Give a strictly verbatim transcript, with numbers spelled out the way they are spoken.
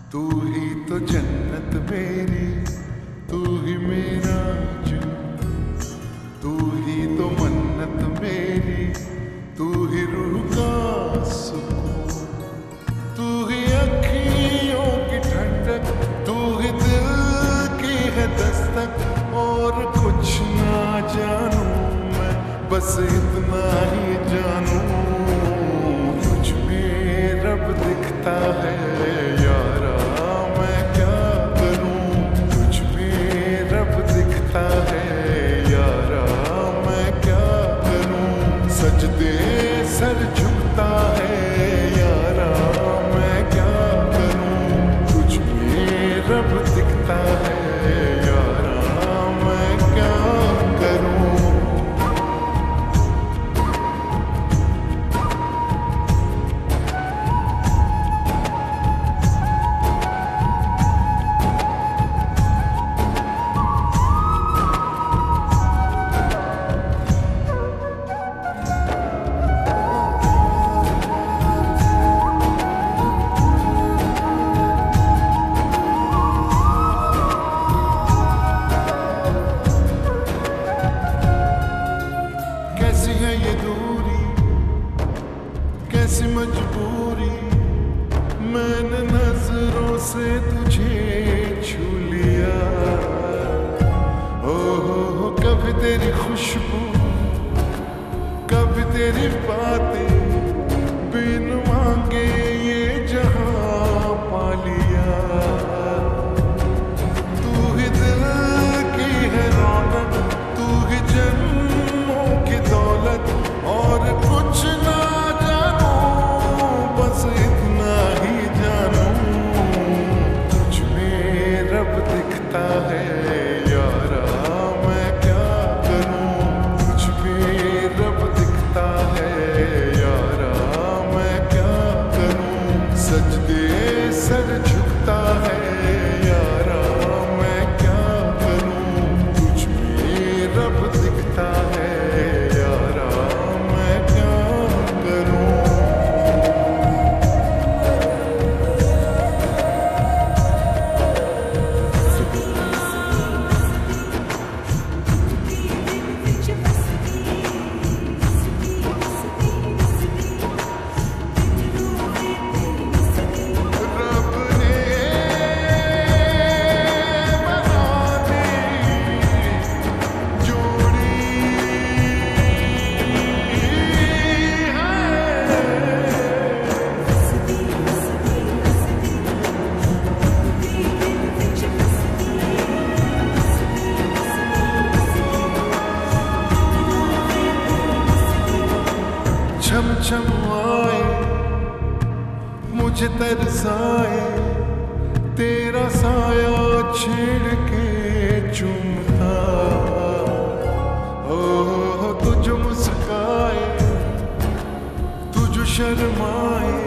तू ही तो जन्नत मेरी, तू ही मेरा जुनून, तू ही तो मन्नत मेरी, तू ही रूह का सुकून, तू ही अखियों की ठंडक, तू ही दिल की है दस्तक। और कुछ ना जानू मैं, बस इतना ही जानू, तुझ में रब दिखता है यारा, मैं क्या करूं। तुझ में रब दिखता है यारा, मैं क्या करूं। सजदे सर झुकता है यारा, मैं क्या करूं। तुझ में रब दिखता है यारा, मैं क्या करूं। कैसी है ये दूरी, कैसी मजबूरी, मैंने नजरों से तुझे छू लिया। ओ हो हो कभी तेरी खुशबू, कभी तेरी बातें, बिन मांगे ये जहां पा लिया। तू ही दिल की है रौनक, तू ही जन्मों की दौलत। और कुछ ना जानू, बस इतना ही जानू, तुझ में रब दिखता है यारा, मैं क्या करूं। तुझ में रब दिखता है यारा, मैं क्या करूं। सजदे सर झुकता है यारा, मैं क्या करूं। तुझ में रब दिखता है यारा, मैं क्या करूं। रब ने बहाने जोड़ी छम छम आए, मुझे तरसाए, तेरा साया छेड़ के चूमता। ओ तुझ मुस्काए, तुझ शर्माए,